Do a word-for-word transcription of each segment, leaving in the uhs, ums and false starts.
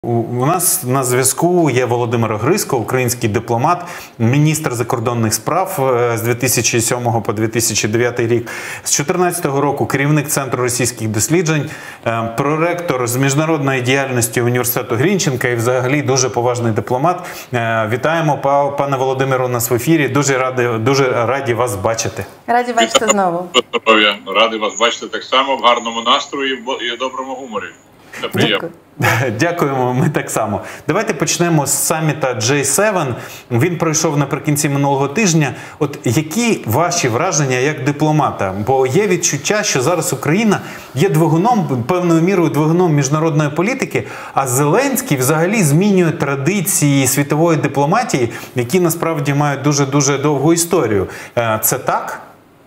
У нас на зв'язку є Володимир Грицько, український дипломат, міністр закордонних справ з дві тисячі сьомого по дві тисячі дев'ятий рік. З дві тисячі чотирнадцятого року керівник Центру російських досліджень, проректор з міжнародної діяльності університету Грінченка і взагалі дуже поважний дипломат. Вітаємо, пане Володимиру, у нас в ефірі. Дуже раді, дуже раді вас бачити. Раді бачити знову. Здоров'я. Радий вас бачити так само в гарному настрої і доброму гуморі. Це приємно. Дякуємо, ми так само. Давайте почнемо з саміта джей севен. Він пройшов наприкінці минулого тижня. От які ваші враження як дипломата? Бо є відчуття, що зараз Україна є двигуном, певною мірою двигуном міжнародної політики, а Зеленський взагалі змінює традиції світової дипломатії, які насправді мають дуже-дуже довгу історію. Це так?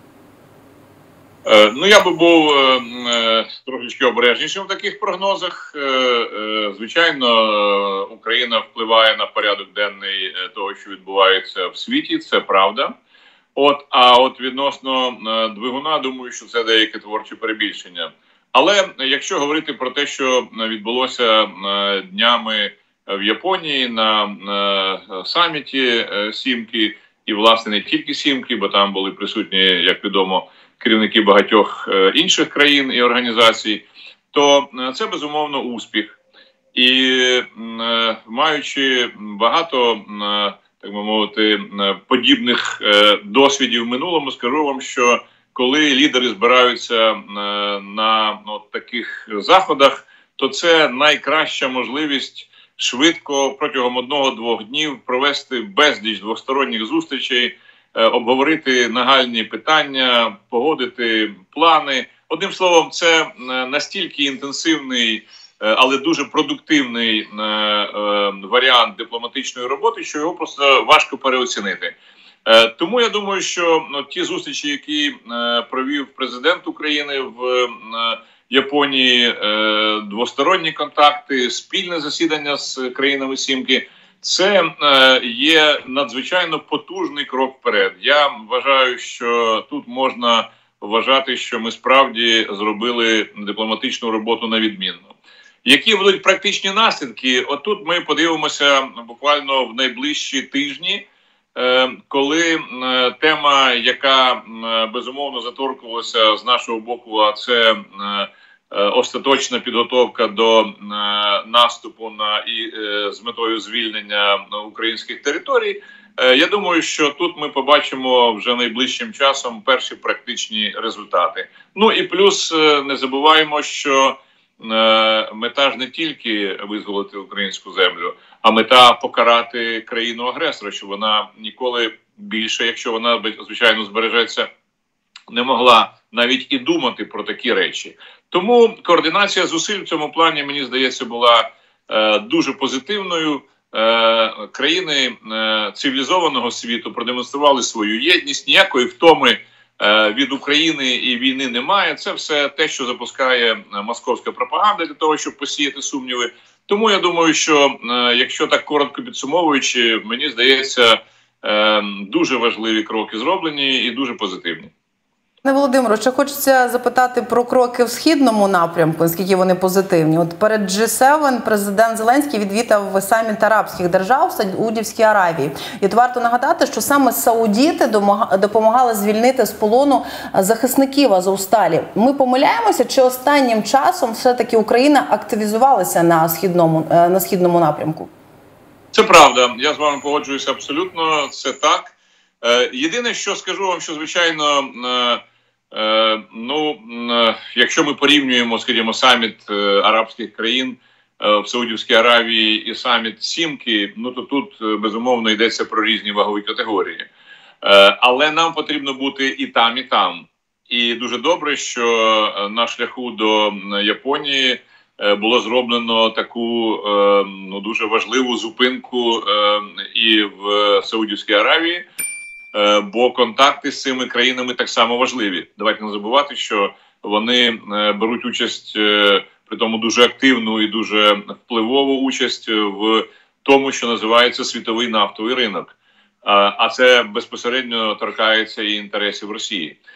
Ну, я би був е, трошечки обережнішим в таких прогнозах. Е, е, звичайно, Україна впливає на порядок денний того, що відбувається в світі, це правда. От, а от відносно е, двигуна, думаю, що це деяке творче перебільшення. Але якщо говорити про те, що відбулося е, днями в Японії на е, саміті е, Сімки, і, власне, не тільки Сімки, бо там були присутні, як відомо, керівники багатьох інших країн і організацій, то це, безумовно, успіх. І маючи багато, так би мовити, подібних досвідів в минулому, скажу вам, що коли лідери збираються на ну, таких заходах, то це найкраща можливість швидко протягом одного-двох днів провести безліч двосторонніх зустрічей, обговорити нагальні питання, погодити плани. Одним словом, це настільки інтенсивний, але дуже продуктивний варіант дипломатичної роботи, що його просто важко переоцінити. Тому я думаю, що ті зустрічі, які провів президент України в Японії, двосторонні контакти, спільне засідання з країнами Сімки, це е, є надзвичайно потужний крок вперед. Я вважаю, що тут можна вважати, що ми справді зробили дипломатичну роботу на відмінно. Які будуть практичні наслідки? Отут ми подивимося буквально в найближчі тижні, е, коли е, тема, яка е, безумовно заторкувалася з нашого боку, а це е, остаточна підготовка до е, наступу на і е, з метою звільнення українських територій. Е, я думаю, що тут ми побачимо вже найближчим часом перші практичні результати. Ну і плюс е, не забуваємо, що е, мета ж не тільки визволити українську землю, а мета покарати країну-агресора, щоб вона ніколи більше, якщо вона, звичайно, збережеться, не могла навіть і думати про такі речі. Тому координація зусиль в цьому плані, мені здається, була е, дуже позитивною. Е, країни е, цивілізованого світу продемонстрували свою єдність, ніякої втоми е, від України і війни немає. Це все те, що запускає московська пропаганда для того, щоб посіяти сумніви. Тому я думаю, що е, якщо так коротко підсумовуючи, мені здається, е, дуже важливі кроки зроблені і дуже позитивні. Пане Володимире, ще хочеться запитати про кроки в східному напрямку, наскільки вони позитивні. От перед джей севен президент Зеленський відвідав саміт арабських держав в Саудівській Аравії. І от варто нагадати, що саме саудіти допомагали звільнити з полону захисників Азовсталі. Ми помиляємося, чи останнім часом все-таки Україна активізувалася на східному, на східному напрямку? Це правда. Я з вами погоджуюся абсолютно. Це так. Єдине, що скажу вам, що, звичайно, е, ну, е, якщо ми порівнюємо, скажімо, саміт е, арабських країн е, в Саудівській Аравії і саміт Сімки, ну, то тут, е, безумовно, йдеться про різні вагові категорії. Е, але нам потрібно бути і там, і там. І дуже добре, що на шляху до Японії е, було зроблено таку е, ну, дуже важливу зупинку е, і в Саудівській Аравії, бо контакти з цими країнами так само важливі. Давайте не забувати, що вони беруть участь, при тому дуже активну і дуже впливову участь в тому, що називається світовий нафтовий ринок. А це безпосередньо торкається і інтересів Росії.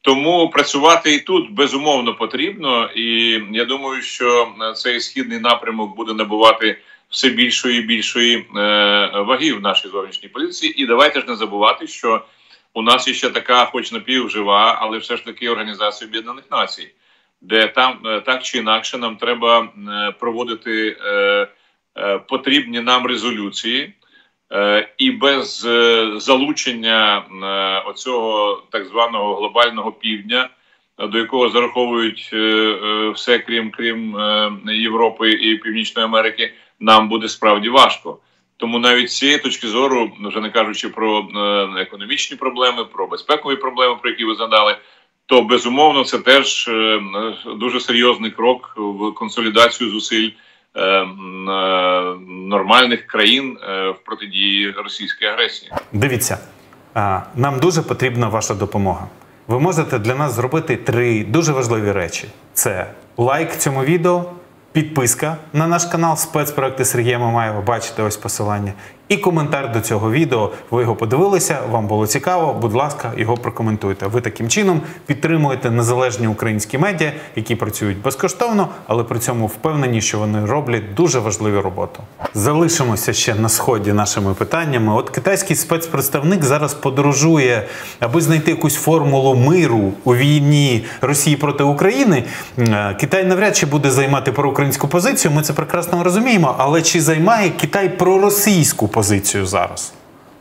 Тому працювати і тут безумовно потрібно, і я думаю, що цей східний напрямок буде набувати все більшої і більшої е, ваги в нашій зовнішній політиці. І давайте ж не забувати, що у нас є ще така, хоч напівжива, але все ж таки Організація Об'єднаних Націй, де там е, так чи інакше нам треба е, проводити е, е, потрібні нам резолюції, е, і без е, залучення е, оцього так званого глобального півдня, до якого зараховують е, е, все крім, крім е, Європи і Північної Америки, нам буде справді важко. Тому навіть з цієї точки зору, вже не кажучи про е, економічні проблеми, про безпекові проблеми, про які ви згадали, то безумовно це теж е, дуже серйозний крок в консолідацію зусиль е, е, нормальних країн е, в протидії російській агресії. Дивіться, а, нам дуже потрібна ваша допомога. Ви можете для нас зробити три дуже важливі речі. Це лайк цьому відео, підписка на наш канал «Спецпроекти Сергія Мамаєва», бачите ось посилання, і коментар до цього відео. Ви його подивилися, вам було цікаво, будь ласка, його прокоментуйте. Ви таким чином підтримуєте незалежні українські медіа, які працюють безкоштовно, але при цьому впевнені, що вони роблять дуже важливу роботу. Залишимося ще на сході нашими питаннями. От китайський спецпредставник зараз подорожує, аби знайти якусь формулу миру у війні Росії проти України. Китай навряд чи буде займати проукраїнську позицію, ми це прекрасно розуміємо, але чи займає Китай проросійську позицію? позицію зараз?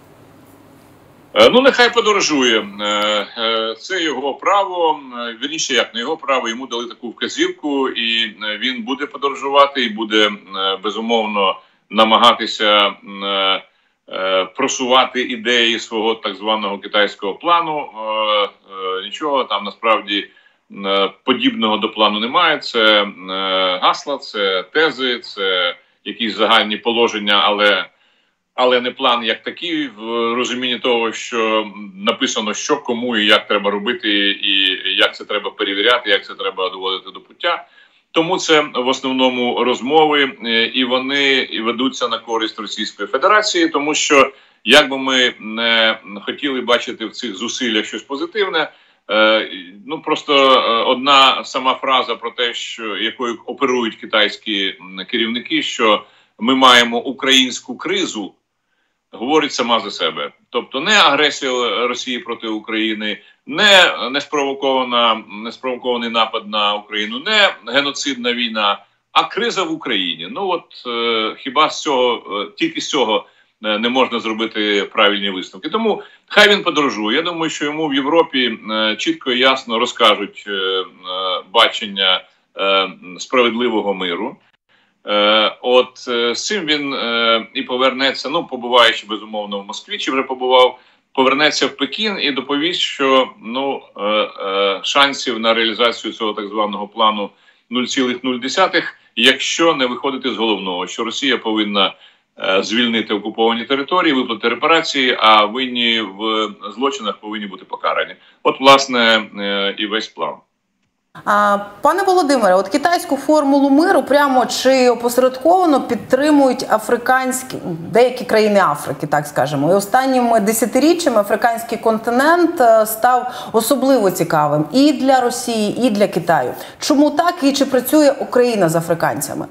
Ну, нехай подорожує. Це його право. Вірніше, як не його право, йому дали таку вказівку, і він буде подорожувати, і буде, безумовно, намагатися просувати ідеї свого так званого китайського плану. Нічого там, насправді, подібного до плану немає. Це гасла, це тези, це якісь загальні положення, але Але не план як такий, в розумінні того, що написано, що, кому і як треба робити, і як це треба перевіряти, як це треба доводити до пуття. Тому це в основному розмови, і вони ведуться на користь Російської Федерації, тому що, як би ми не хотіли бачити в цих зусиллях щось позитивне, ну просто одна сама фраза про те, що якою оперують китайські керівники, що ми маємо українську кризу, говорить сама за себе. Тобто не агресія Росії проти України, не неспровокована, неспровокований напад на Україну, не геноцидна війна, а криза в Україні. Ну от е, хіба з цього, е, тільки з цього е, не можна зробити правильні висновки. Тому хай він подорожує. Я думаю, що йому в Європі е, чітко і ясно розкажуть е, е, бачення е, справедливого миру. От з цим він е, і повернеться, ну, побуваючи, безумовно, в Москві, чи вже побував, повернеться в Пекін і доповість, що, ну, е, е, шансів на реалізацію цього так званого плану нуль цілих нуль десятих, якщо не виходити з головного, що Росія повинна е, звільнити окуповані території, виплатити репарації, а винні в злочинах повинні бути покарані. От, власне, е, і весь план. Пане Володимире, от китайську формулу миру прямо чи опосередковано підтримують африканські, деякі країни Африки, так скажемо. І останніми десятиріччями африканський континент став особливо цікавим і для Росії, і для Китаю. Чому так і чи працює Україна з африканцями?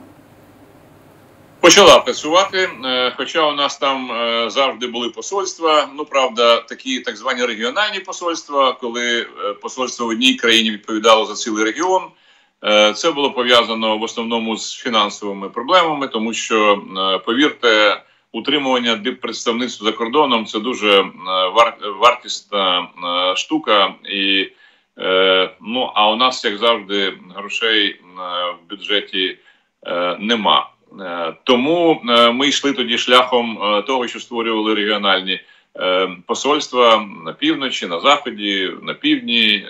Почала працювати, хоча у нас там завжди були посольства, ну, правда, такі так звані регіональні посольства, коли посольство в одній країні відповідало за цілий регіон. Це було пов'язано в основному з фінансовими проблемами, тому що, повірте, утримування диппредставництв за кордоном – це дуже вартісна штука, і, ну, а у нас, як завжди, грошей в бюджеті нема. Тому ми йшли тоді шляхом того, що створювали регіональні посольства на півночі, на заході, на півдні,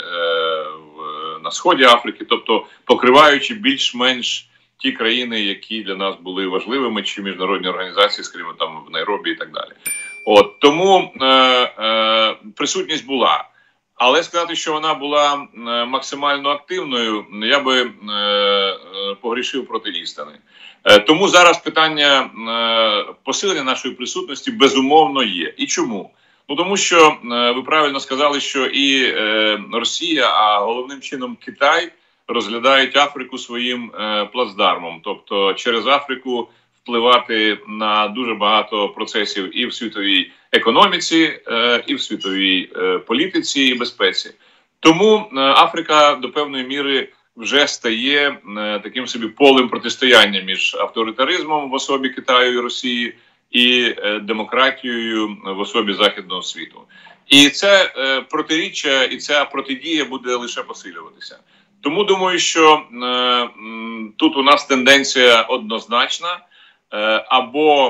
на сході Африки, тобто покриваючи більш-менш ті країни, які для нас були важливими, чи міжнародні організації, скажімо, там в Найробі і так далі. От, тому е, е, присутність була. Але сказати, що вона була максимально активною, я би е, погрішив проти істини. Е, тому зараз питання е, посилення нашої присутності безумовно є. І чому? Ну тому що ви правильно сказали, що і Росія, а головним чином Китай розглядають Африку своїм плацдармом, тобто через Африку впливати на дуже багато процесів і в світовій економіці, і в світовій політиці і безпеці. Тому Африка до певної міри вже стає таким собі полем протистояння між авторитаризмом в особі Китаю і Росії і демократією в особі західного світу. І це протиріччя, і ця протидія буде лише посилюватися. Тому думаю, що тут у нас тенденція однозначна: або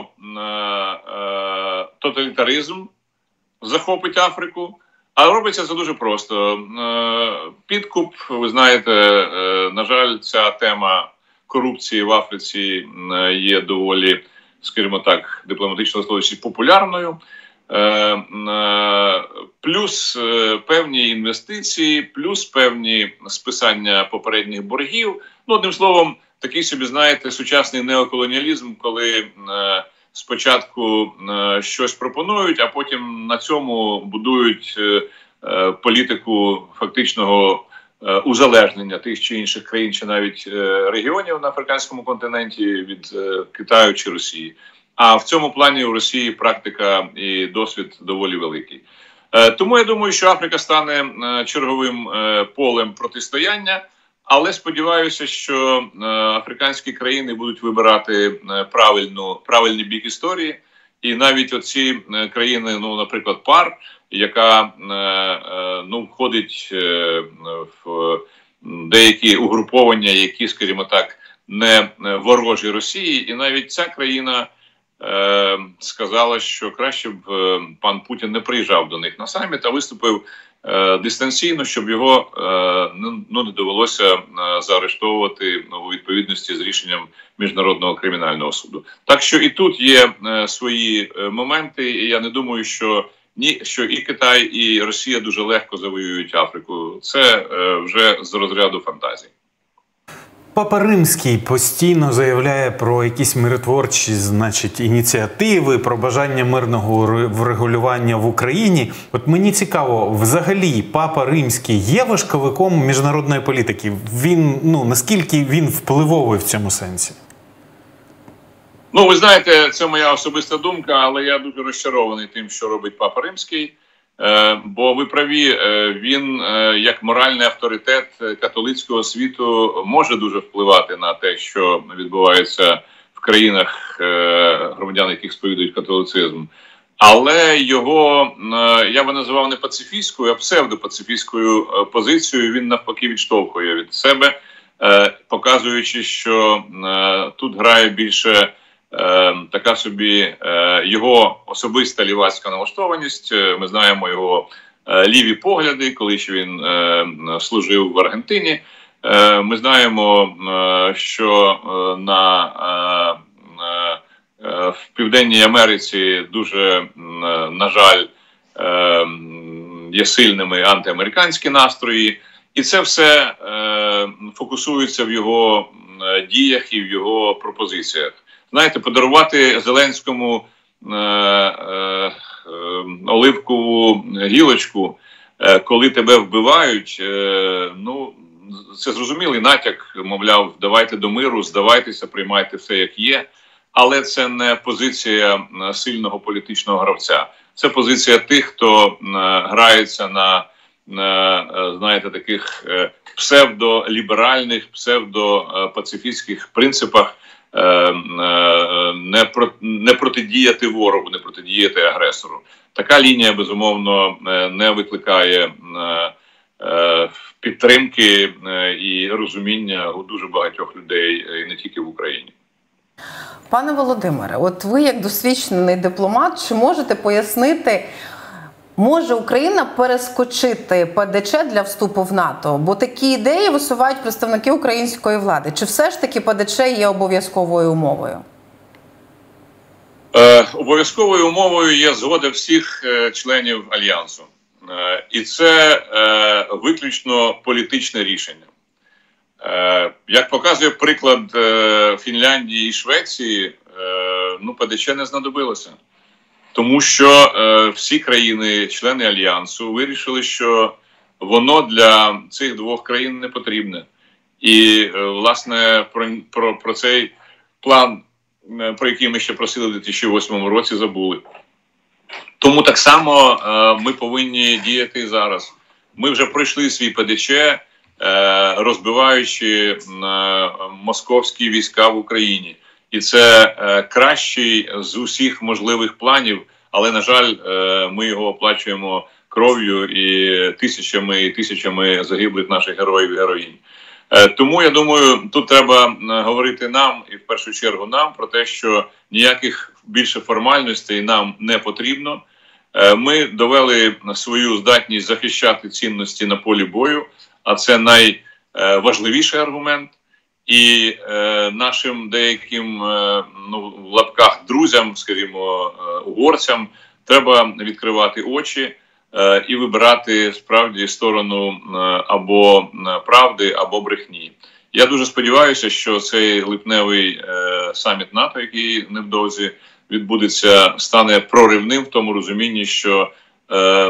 тоталітаризм захопить Африку, а робиться це дуже просто. Підкуп, ви знаєте, на жаль, ця тема корупції в Африці є доволі, скажімо так, дипломатично слово, популярною. Плюс певні інвестиції, плюс певні списання попередніх боргів. Ну, одним словом, такий собі, знаєте, сучасний неоколоніалізм, коли спочатку щось пропонують, а потім на цьому будують політику фактичного узалежнення тих чи інших країн, чи навіть регіонів на африканському континенті від Китаю чи Росії. А в цьому плані у Росії практика і досвід доволі великий. Тому я думаю, що Африка стане черговим полем протистояння, але сподіваюся, що африканські країни будуть вибирати правильну, правильний бік історії. І навіть оці країни, ну, наприклад, ПАР, яка ну, входить в деякі угруповання, які, скажімо так, не ворожі Росії, і навіть ця країна е, сказала, що краще б пан Путін не приїжджав до них на саміт, а виступив е, дистанційно, щоб його е, ну, не довелося е, заарештовувати у відповідності з рішенням Міжнародного кримінального суду. Так що і тут є е, свої е, моменти, і я не думаю, що ні, що і Китай, і Росія дуже легко завоюють Африку. Це е, вже з розряду фантазій. Папа Римський постійно заявляє про якісь миротворчі, значить, ініціативи, про бажання мирного врегулювання в Україні. От мені цікаво, взагалі, Папа Римський є важковиком міжнародної політики? Він, ну, наскільки він впливовий в цьому сенсі? Ну, ви знаєте, це моя особиста думка, але я дуже розчарований тим, що робить Папа Римський. Бо ви праві, він як моральний авторитет католицького світу може дуже впливати на те, що відбувається в країнах, громадян, яких сповідують католицизм. Але його, я би називав не пацифістською, а псевдопацифістською позицією він навпаки відштовхує від себе, показуючи, що тут грає більше така собі його особиста лівацька налаштованість. Ми знаємо його ліві погляди, коли ще він служив в Аргентині. Ми знаємо, що на, в Південній Америці дуже, на жаль, є сильними антиамериканські настрої. І це все фокусується в його діях і в його пропозиціях. Знаєте, подарувати Зеленському е, е, оливкову гілочку, е, коли тебе вбивають, е, ну, це зрозумілий натяк, мовляв, давайте до миру, здавайтеся, приймайте все як є. Але це не позиція сильного політичного гравця. Це позиція тих, хто е, грається на, на, знаєте, таких е, псевдоліберальних, псевдопацифістських принципах, Не, про, не протидіяти ворогу, не протидіяти агресору. Така лінія, безумовно, не викликає підтримки і розуміння у дуже багатьох людей, і не тільки в Україні. Пане Володимире, от ви як досвідчений дипломат, чи можете пояснити, може Україна перескочити ПДЧ для вступу в НАТО? Бо такі ідеї висувають представники української влади. Чи все ж таки ПДЧ є обов'язковою умовою? Е, обов'язковою умовою є згода всіх е, членів Альянсу. Е, і це е, виключно політичне рішення. Е, як показує приклад е, Фінляндії і Швеції, е, ну, ПДЧ не знадобилося. Тому що е, всі країни, члени Альянсу, вирішили, що воно для цих двох країн не потрібне. І, е, власне, про, про, про цей план, е, про який ми ще просили у дві тисячі восьмому році, забули. Тому так само е, ми повинні діяти зараз. Ми вже пройшли свій ПДЧ, е, розбиваючи е, московські війська в Україні. І це е, кращий з усіх можливих планів, але, на жаль, е, ми його оплачуємо кров'ю і тисячами і тисячами загиблих наших героїв і героїнь. Е, тому, я думаю, тут треба говорити нам, і в першу чергу нам, про те, що ніяких більше формальностей нам не потрібно. Е, ми довели свою здатність захищати цінності на полі бою, а це найважливіший аргумент. І е, нашим деяким, е, ну, в лапках друзям, скажімо, е, угорцям, треба відкривати очі е, і вибирати справді сторону е, або правди, або брехні. Я дуже сподіваюся, що цей липневий е, саміт НАТО, який невдовзі відбудеться, стане проривним в тому розумінні, що е, е,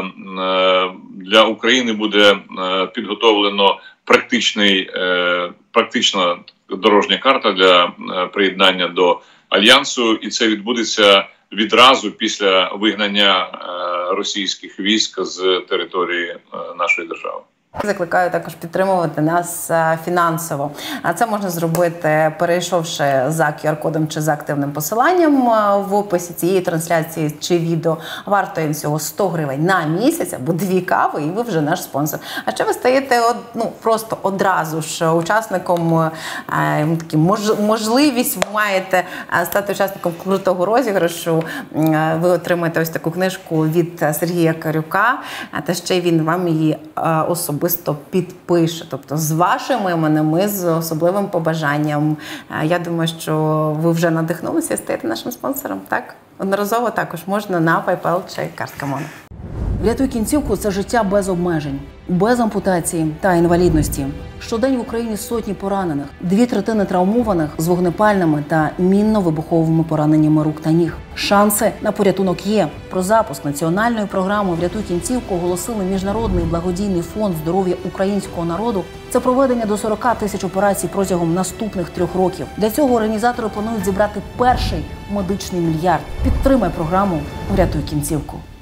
для України буде е, підготовлено практичний, е, практична дорожня карта для е, приєднання до Альянсу, і це відбудеться відразу після вигнання е, російських військ з території е, нашої держави. Закликаю також підтримувати нас фінансово. А це можна зробити, перейшовши за ку ар-кодом чи за активним посиланням в описі цієї трансляції чи відео. Вартує всього сто гривень на місяць або дві кави, і ви вже наш спонсор. А ще ви стаєте ну, просто одразу ж учасником, такі, мож, можливість ви маєте стати учасником крутого розіграшу. Ви отримаєте ось таку книжку від Сергія Карюка, та ще він вам її особисто підпише, тобто з вашими іменами, з особливим побажанням. Я думаю, що ви вже надихнулися і стаєте нашим спонсором, так? Одноразово також можна на PayPal чи картка Моно. Врятуй кінцівку – це життя без обмежень, без ампутації та інвалідності. Щодень в Україні сотні поранених, дві третини травмованих з вогнепальними та мінно-вибуховими пораненнями рук та ніг. Шанси на порятунок є. Про запуск національної програми «Врятуй кінцівку» оголосили Міжнародний благодійний фонд здоров'я українського народу. Це проведення до сорока тисяч операцій протягом наступних трьох років. Для цього організатори планують зібрати перший медичний мільярд. Підтримай програму «Врятуй кінцівку».